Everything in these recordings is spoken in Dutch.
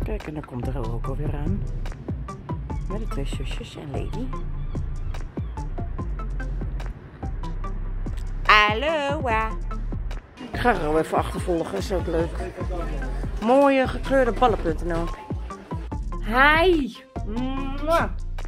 Kijk, en dan komt er ook alweer aan. Met de twee zusjes en Lady. Aloha. Ik ga er al even achtervolgen, is ook leuk. Mooie gekleurde ballen.nl. Hi. Mwah.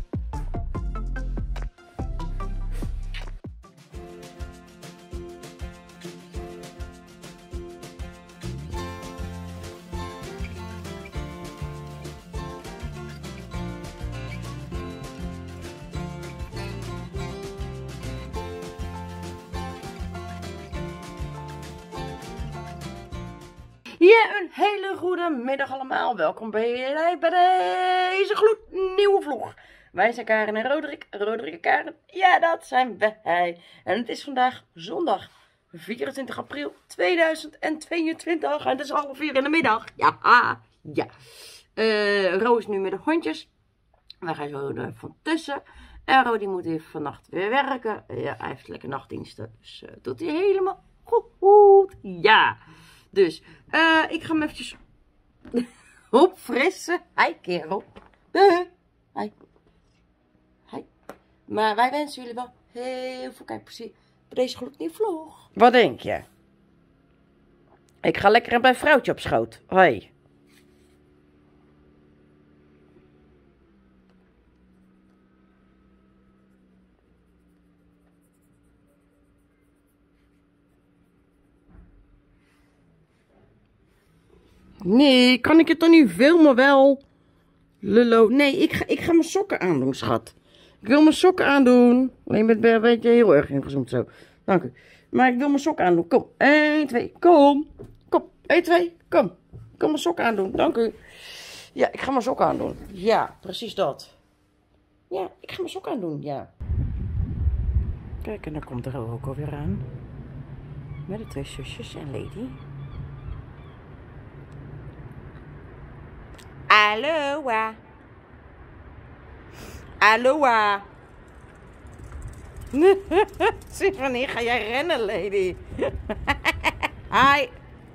Ja, een hele goede middag allemaal. Welkom bij deze gloednieuwe vlog. Wij zijn Karen en Roderick. Roderick en Karen, ja, dat zijn wij. En het is vandaag zondag 24 april 2022. En het is 3:30 in de middag. Ja. Ro is nu met de hondjes. Wij gaan zo van tussen. En Ro die moet even vannacht weer werken. Ja, hij heeft lekker nachtdiensten. Dus doet hij helemaal goed. Ja. Dus, ik ga hem eventjes opfrissen. Hi, kerel. Hi. Maar wij wensen jullie wel heel veel kijkplezier bij deze gloednieuwe vlog. Wat denk je? Ik ga lekker bij vrouwtje op schoot. Hoi. Nee, kan ik het dan niet filmen wel? Lullo. Nee, ik ga mijn sokken aandoen, schat. Ik wil mijn sokken aandoen. Alleen ben je een beetje heel erg ingezoomd zo. Dank u. Maar ik wil mijn sokken aandoen. Kom. 1, 2. Kom. 1, 2. Kom. Kom mijn sokken aandoen. Dank u. Ja, ik ga mijn sokken aandoen. Ja, precies dat. Ja, ik ga mijn sokken aandoen. Ja. Kijk, en dan komt er ook alweer aan. Met de twee zusjes en Lady. Aloha. Aloha. Sinds wanneer ga jij rennen, Lady? Hi.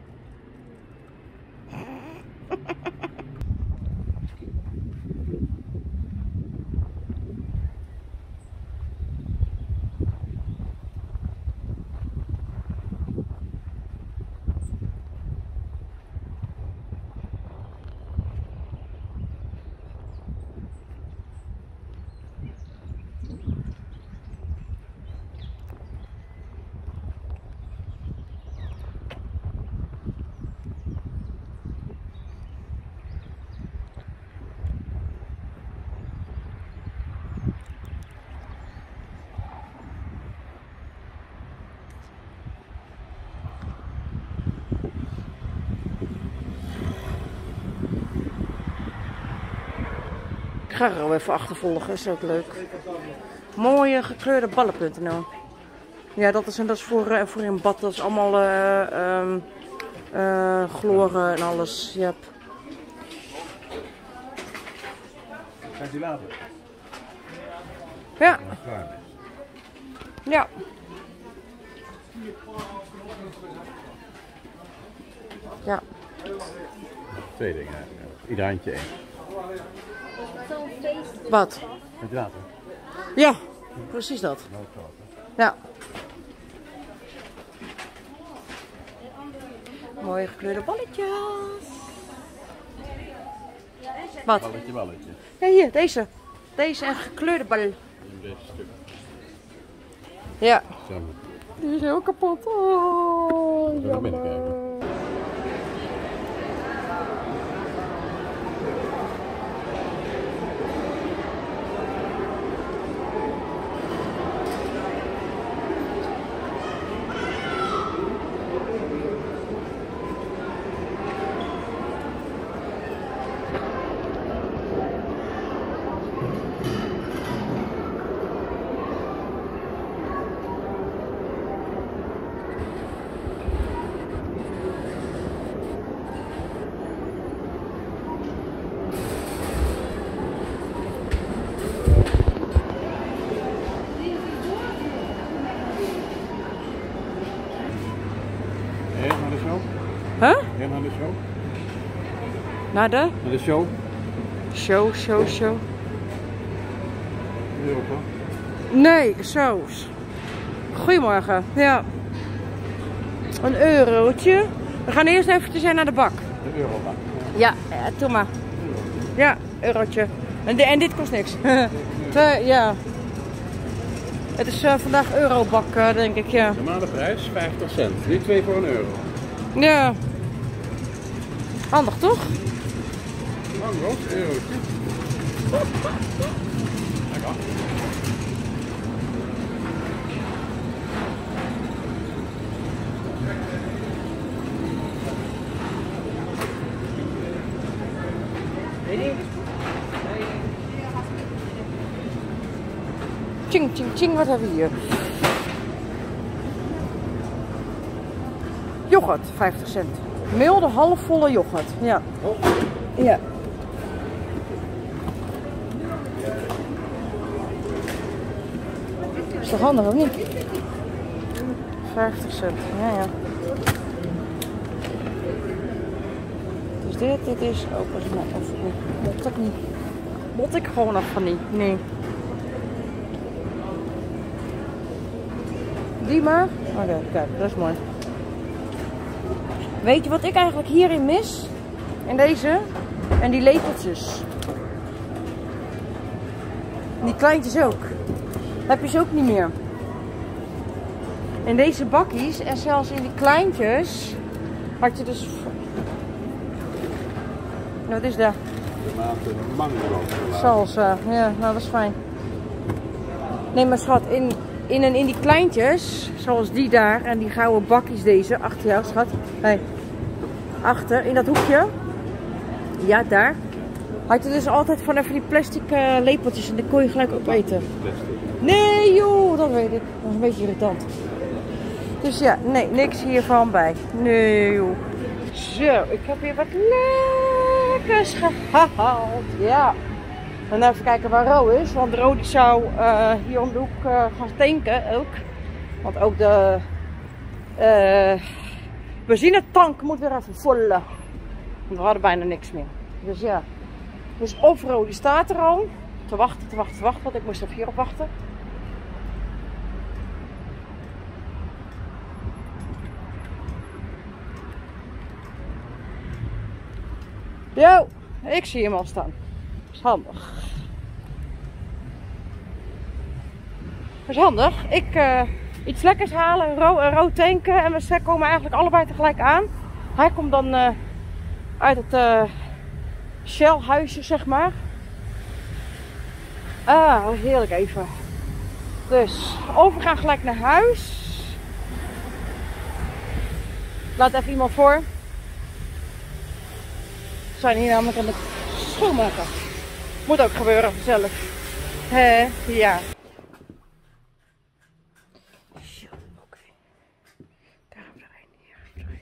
Ik ga er al even achtervolgen, is ook leuk. Mooie gekleurde ballen.nl. Ja, dat is voor in bad. Dat is allemaal chloren en alles. Yep. Gaat u later? Ja. Ja. Ja. 2 dingen. Ieder handje 1. Wat? Met water. Ja, precies dat. Ja. Mooie gekleurde balletjes. Wat? Balletje. Ja, hier, deze. Deze en gekleurde bal. In deze stuk. Ja. Zo. Die is heel kapot. Oh, Naar binnen kijken. Huh? Helemaal de show? Naar de? Naar de show. Show. Europa. Nee, shows. Goedemorgen. Ja. Een eurotje. We gaan eerst eventjes naar de bak. De Europa. Ja, doe maar. Ja, eurotje. En dit kost niks. Ja. Het is vandaag eurobak, denk ik, ja. Normale prijs 50 cent. Die 2 voor €1. Ja. Handig, toch? Handig, eurotje. Lekker. Ching, ching, ching, wat hebben we hier? Yoghurt, 50 cent. Milde, halfvolle yoghurt, ja. Ja. Is toch handig of niet? 50 cent, ja. Dus dit is ook als mot ik niet. Mot ik gewoon af van niet, nee. Die maar? Oké, kijk, dat is mooi. Weet je wat ik eigenlijk hierin mis? In deze? En die lepeltjes. Die kleintjes ook. Heb je ze ook niet meer. In deze bakjes en zelfs in die kleintjes had je dus... Wat is dat? De maat mango. Salsa. Ja, nou dat is fijn. Nee, maar schat, in die kleintjes, zoals die daar en die gouden bakjes deze, achter jou schat. Hey. Achter, in dat hoekje. Ja, daar. Had je dus altijd van even die plastic lepeltjes en die kon je gelijk opeten. Nee joh, dat weet ik. Dat is een beetje irritant. Dus ja, nee, niks hiervan bij. Nee joh. Zo, ik heb hier wat lekkers gehaald. Ja. En even kijken waar Ro is, want Ro die zou hier om de hoek gaan tanken ook. Want ook de benzinetank moet weer even vullen. Want we hadden bijna niks meer. Dus ja. Dus of Ro die staat er al. Te wachten, want ik moest even hierop wachten. Yo, ik zie hem al staan. Dat is handig. Dat is handig. Ik iets lekkers halen, Ro tanken en we komen eigenlijk allebei tegelijk aan. Hij komt dan uit het Shell huisje, zeg maar. Ah, heerlijk even. Dus, we gaan gelijk naar huis. Laat even iemand voor. We zijn hier namelijk aan het schoonmaken. Moet ook gebeuren, zelf. Ja. Oké. Daar hebben we er een. Hier hebben we er een.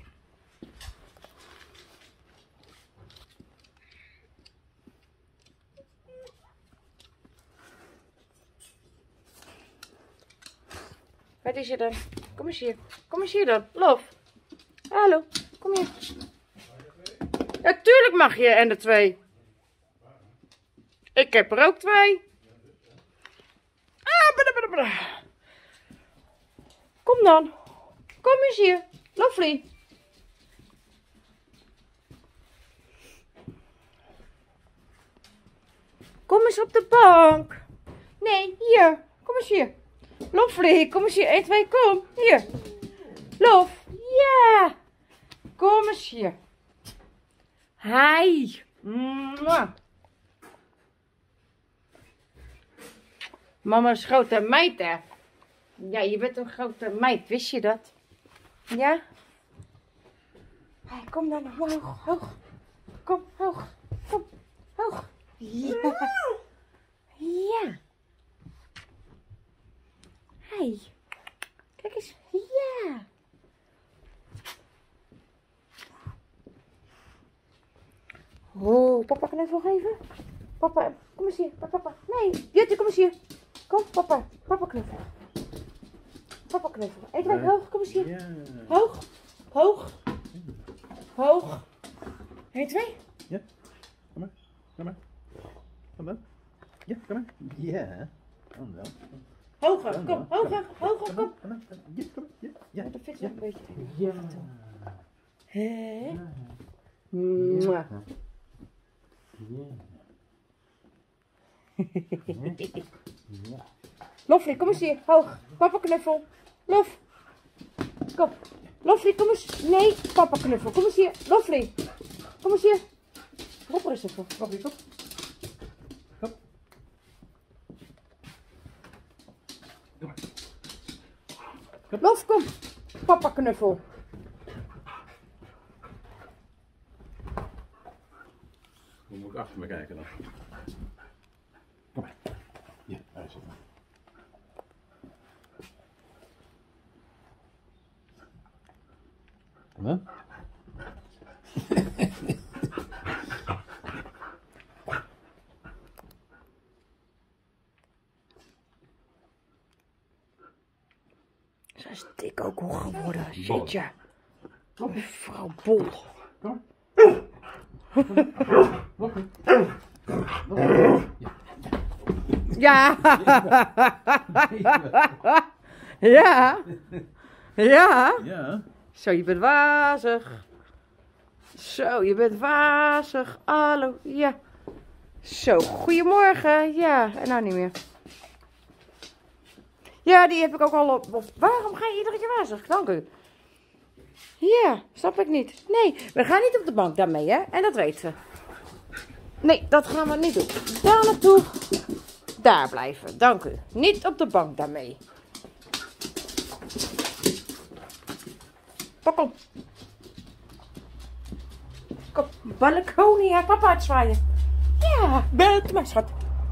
Wat is je dan? Kom eens hier. Kom eens hier dan. Lof. Hallo. Kom hier. Ja, tuurlijk mag je en de 2. Ik heb er ook 2. Kom dan. Kom eens hier. Lovely. Kom eens op de bank. Nee, hier. Kom eens hier. Lovely, kom eens hier. 1, 2, kom. Hier. Lof. Ja. Kom eens hier. Hi. Mwah. Mama is grote meid, hè? Ja, je bent een grote meid. Wist je dat? Ja? Hey, kom dan omhoog. Hoog. Kom, hoog. Kom, hoog. Ja. Ja. Hey. Kijk eens. Ja. Oh, papa knuffel geven? Papa, kom eens hier. Papa. Nee, Jutte, kom eens hier. Kom, papa. Papa knuffel. Papa knuffel. 1, 2, hoog. Kom eens hier. Hoog. Hoog. Hoog. 1, 2. Ja. Kom maar. Kom maar. Kom dan. Ja, kom maar. Ja. Kom dan. Hoger, kom, hoger, hoger, kom. Kom maar. Ja, kom maar. Ja. Ja. Dat vind ik een beetje. Ja. Hé. Mwah. Ja. Loflie, kom eens hier, hoog. Papa knuffel. Lof. Kom. Loflie, kom eens. Nee, papa knuffel. Kom eens hier. Loflie. Kom eens hier. Rob er eens even. Loflie, kom. Kom. Kom maar. Lof, kom. Papa knuffel. Dan moet ik achter me kijken dan. Kom maar. Ja, daar is het. Kom dan. Ze is dik ook al geworden. Shit, ja. Mevrouw Bol. Kom maar. Ja. Ja. Ja. Ja. Zo, je bent wazig. Zo, je bent wazig. Hallo, ja. Zo, goedemorgen. Ja, en nou niet meer. Ja, die heb ik ook al op. Waarom ga je iedere keer wazig? Dank u. Ja, snap ik niet. Nee, we gaan niet op de bank daarmee, hè? En dat weet ze. Nee, dat gaan we niet doen. Daar naartoe. Daar blijven, dank u. Niet op de bank daarmee. Kom. Kom, balkonia, papa uitzwaaien. Ja, belt maar, schat.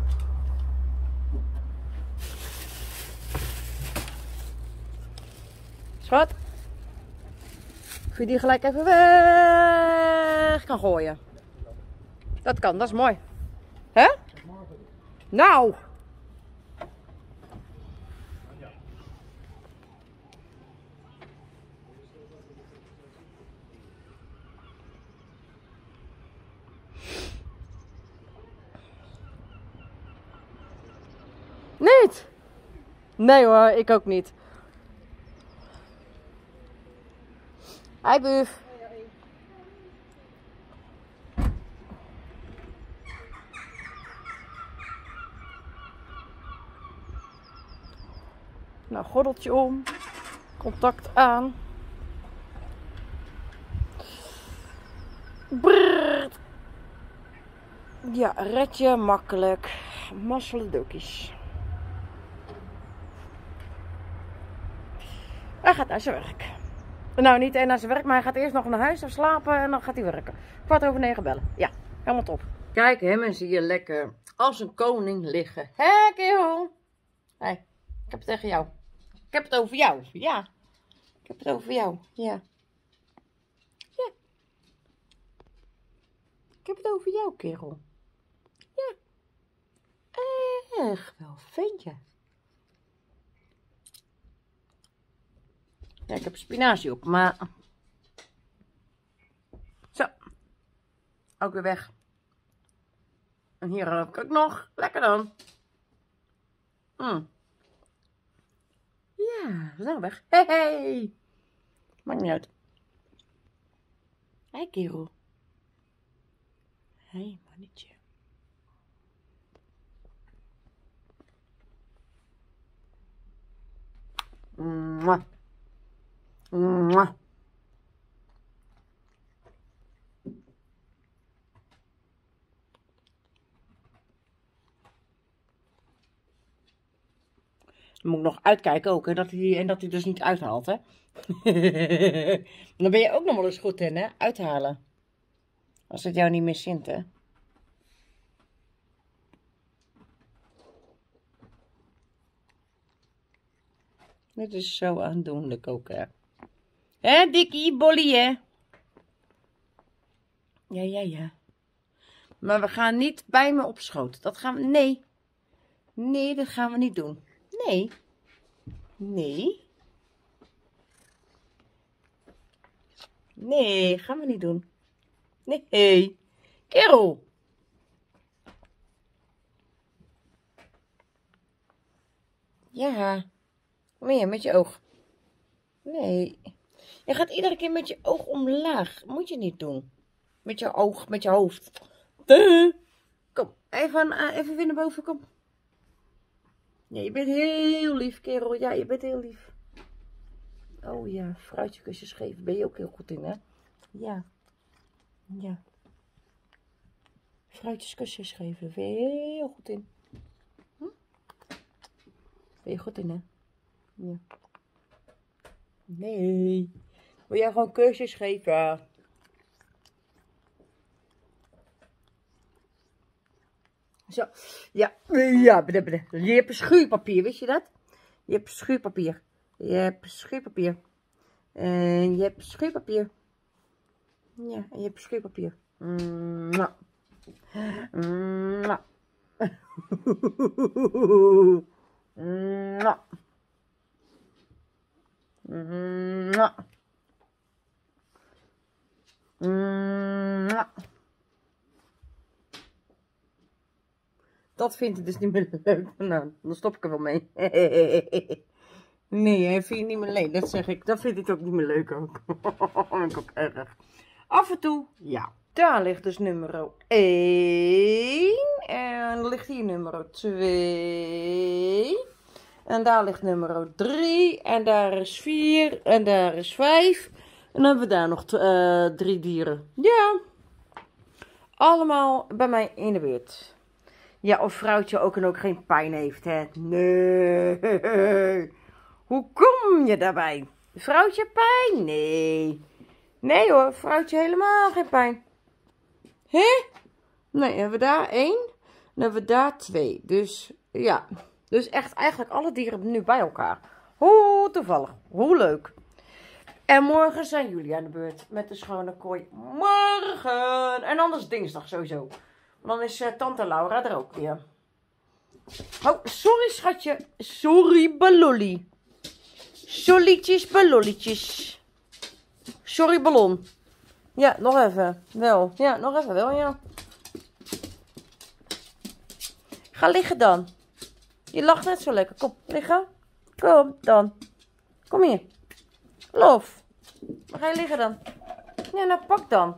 Schat. Of je die gelijk even weg kan gooien. Dat kan, dat is mooi. Hè? Nou. Niet? Nee hoor, ik ook niet. Hi buf. Nou, gordeltje om. Contact aan. Brrr. Ja, red je makkelijk. Masseledokies. Hij gaat naar zijn werk. Nou, niet naar zijn werk, maar hij gaat eerst nog naar huis of slapen en dan gaat hij werken. 8:45 bellen. Ja, helemaal top. Kijk, hem en zie je lekker als een koning liggen. Hé, kerel. Hé, ik heb het tegen jou. Ik heb het over jou. Ja. Ik heb het over jou. Ja. Ja. Ik heb het over jou, kerel. Ja. Echt wel, vind je? Ja, ik heb spinazie op, maar... Zo. Ook weer weg. En hier heb ik ook nog. Lekker dan. Ja, we zijn weg. Hey, hey. Maakt niet uit. Hé, kerel. Hé, mannetje. Mwah. Mwah. Dan moet ik nog uitkijken ook, hè, dat hij dus niet uithaalt, hè. Dan ben je ook nog wel eens goed in, hè, uithalen. Als het jou niet meer zint, hè. Dit is zo aandoenlijk ook, hè. Hè, dikkie, bollie, hè. Ja, ja, ja. Maar we gaan niet bij me op schoot. Dat gaan we... Nee. Nee, dat gaan we niet doen. Nee. Nee. Nee, gaan we niet doen. Nee. Kerel. Ja. Kom hier, met je oog. Nee. Je gaat iedere keer met je oog omlaag. Moet je niet doen. Met je oog, met je hoofd. Kom, even weer naar boven, kom. Ja, je bent heel lief, kerel. Ja, je bent heel lief. Oh ja, fruitjeskusjes geven. Ben je ook heel goed in, hè? Ja. Ja. Fruitjeskusjes geven. Ben je heel goed in. Ben je goed in, hè? Ja. Nee. Wil jij gewoon kusjes geven? Zo. Ja. Ja. Je hebt schuurpapier, wist je dat? Je hebt schuurpapier. Je hebt schuurpapier. En je hebt schuurpapier. Ja, en je hebt schuurpapier. Mwah. Mwah. Mwah. Mwah. Mwah. Dat vindt hij dus niet meer leuk. Nou, dan stop ik er wel mee. Nee, hij vindt het niet meer leuk. Dat zeg ik. Dat vindt hij het ook niet meer leuk ook. Dat vind ik ook erg. Af en toe, ja. Daar ligt dus nummer 1. En dan ligt hier nummer 2. En daar ligt nummer 3. En daar is 4. En daar is 5. En dan hebben we daar nog 3 dieren. Ja. Allemaal bij mij in de buurt. Ja, of vrouwtje ook en ook geen pijn heeft, hè? Nee. Hoe kom je daarbij? Vrouwtje pijn? Nee. Nee hoor, vrouwtje helemaal geen pijn. Hè? Nee, hebben we daar 1. Dan hebben we daar 2. Dus ja. Dus echt eigenlijk alle dieren nu bij elkaar. Hoe toevallig. Hoe leuk. En morgen zijn jullie aan de beurt met de schone kooi. Morgen. En anders dinsdag sowieso. Dan is tante Laura er ook weer. Oh, sorry schatje. Sorry balolly. Sollietjes balolletjes. Sorry ballon. Ja, nog even. Wel. Ja, nog even wel, ja. Ga liggen dan. Je lacht net zo lekker. Kom, liggen. Kom dan. Kom hier. Lof. Waar ga je liggen dan? Ja, nou pak dan.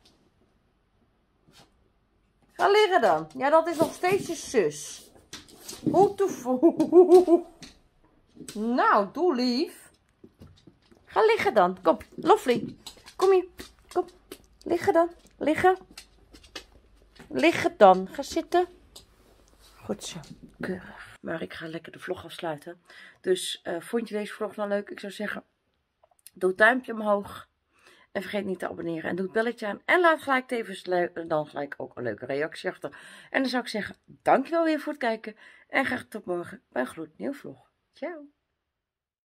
Ga liggen dan. Ja, dat is nog steeds je zus. Hoe toevallig. Nou, doe lief. Ga liggen dan. Kom, Loflie. Kom hier. Kom. Liggen dan. Liggen. Liggen dan. Ga zitten. Goed zo. Keurig. Maar ik ga lekker de vlog afsluiten. Dus vond je deze vlog nou leuk? Ik zou zeggen, doe het duimpje omhoog. En vergeet niet te abonneren. En doe het belletje aan. En laat gelijk tevens dan gelijk ook een leuke reactie achter. En dan zou ik zeggen, dankjewel weer voor het kijken. En graag tot morgen bij een gloednieuwe vlog. Ciao.